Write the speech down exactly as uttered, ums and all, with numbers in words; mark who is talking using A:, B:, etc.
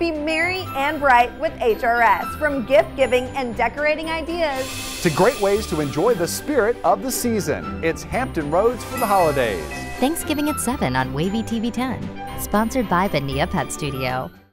A: Be merry and bright with H R S. From gift giving and decorating ideas
B: to great ways to enjoy the spirit of the season. It's Hampton Roads for the holidays.
C: Thanksgiving at seven on Wavy T V ten. Sponsored by Benia Pet Studio.